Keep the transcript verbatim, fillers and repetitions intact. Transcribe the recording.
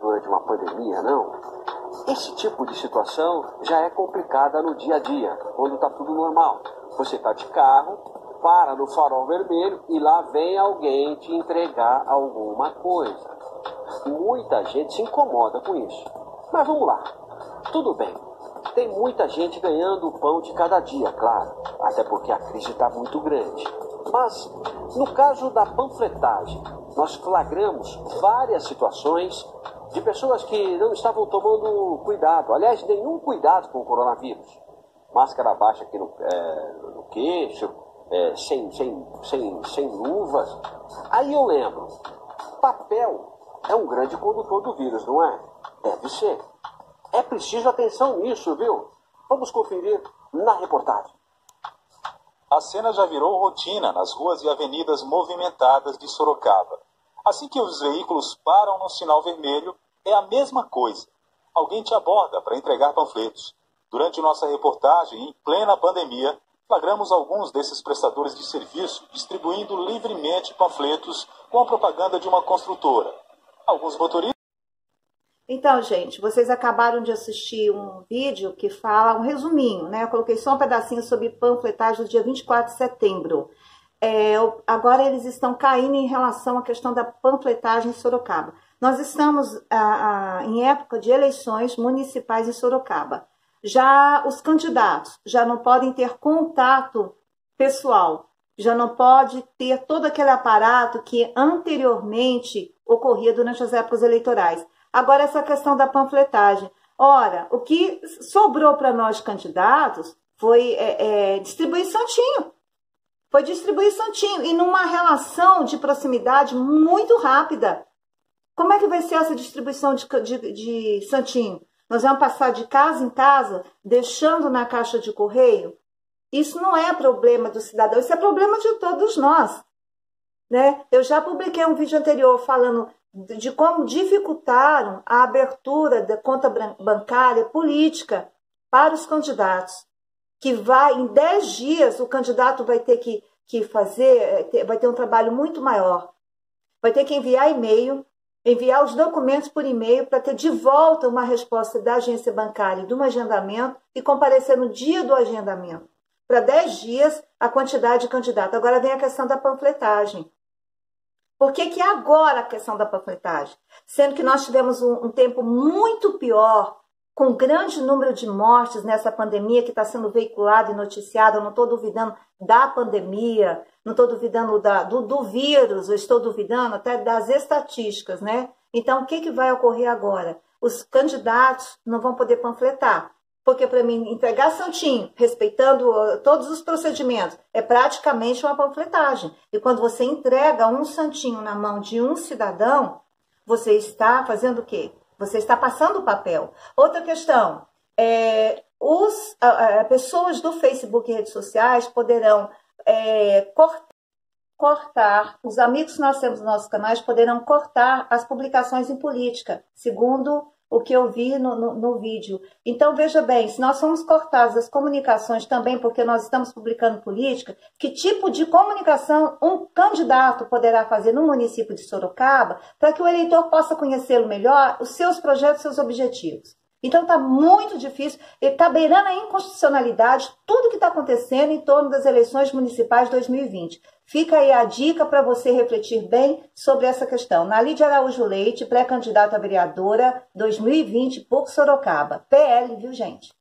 durante uma pandemia, não. Esse tipo de situação já é complicada no dia a dia, quando está tudo normal. Você está de carro, para no farol vermelho e lá vem alguém te entregar alguma coisa. Muita gente se incomoda com isso. Mas vamos lá. Tudo bem. Tem muita gente ganhando o pão de cada dia, claro. Até porque a crise está muito grande. Mas, no caso da panfletagem, nós flagramos várias situações de pessoas que não estavam tomando cuidado. Aliás, nenhum cuidado com o coronavírus. Máscara baixa aqui no, é, no queixo, é, sem, sem, sem, sem luvas. Aí eu lembro, papel é um grande condutor do vírus, não é? Deve ser. É preciso atenção nisso, viu? Vamos conferir na reportagem. A cena já virou rotina nas ruas e avenidas movimentadas de Sorocaba. Assim que os veículos param no sinal vermelho, é a mesma coisa. Alguém te aborda para entregar panfletos. Durante nossa reportagem, em plena pandemia, flagramos alguns desses prestadores de serviço distribuindo livremente panfletos com a propaganda de uma construtora. Alguns motoristas... Então, gente, vocês acabaram de assistir um vídeo que fala um resuminho, né? Eu coloquei só um pedacinho sobre panfletagem do dia vinte e quatro de setembro. É, agora eles estão caindo em relação à questão da panfletagem em Sorocaba. Nós estamos ah, ah, em época de eleições municipais em Sorocaba. Já os candidatos já não podem ter contato pessoal, já não pode ter todo aquele aparato que anteriormente ocorria durante as épocas eleitorais. Agora, essa questão da panfletagem. Ora, o que sobrou para nós candidatos foi é, é, distribuir santinho. Foi distribuir santinho e numa relação de proximidade muito rápida. Como é que vai ser essa distribuição de, de, de santinho? Nós vamos passar de casa em casa, deixando na caixa de correio? Isso não é problema do cidadão, isso é problema de todos nós. Né? Eu já publiquei um vídeo anterior falando de como dificultaram a abertura da conta bancária política para os candidatos. Que vai, em dez dias, o candidato vai ter que, que fazer, vai ter um trabalho muito maior. Vai ter que enviar e-mail, enviar os documentos por e-mail para ter de volta uma resposta da agência bancária de um agendamento e comparecer no dia do agendamento. Para dez dias, a quantidade de candidato. Agora vem a questão da panfletagem. Por que que agora a questão da panfletagem? Sendo que nós tivemos um, um tempo muito pior, com grande número de mortes nessa pandemia que está sendo veiculada e noticiada. Eu não estou duvidando da pandemia, não estou duvidando da, do, do vírus, eu estou duvidando até das estatísticas, né? Então, o que, que vai ocorrer agora? Os candidatos não vão poder panfletar. Porque para mim entregar santinho, respeitando todos os procedimentos, é praticamente uma panfletagem. E quando você entrega um santinho na mão de um cidadão, você está fazendo o quê? Você está passando o papel. Outra questão, é, os, a, a, pessoas do Facebook e redes sociais poderão é, cortar, cortar, os amigos que nós temos nos nossos canais poderão cortar as publicações em política, segundo o que eu vi no, no, no vídeo. Então, veja bem, se nós somos cortados as comunicações também, porque nós estamos publicando política, que tipo de comunicação um candidato poderá fazer no município de Sorocaba para que o eleitor possa conhecê-lo melhor, os seus projetos, seus objetivos? Então, está muito difícil, está beirando a inconstitucionalidade tudo que está acontecendo em torno das eleições municipais de dois mil e vinte. Fica aí a dica para você refletir bem sobre essa questão. Nalide Araújo Leite, pré-candidata a vereadora dois mil e vinte por Sorocaba. P L, viu, gente?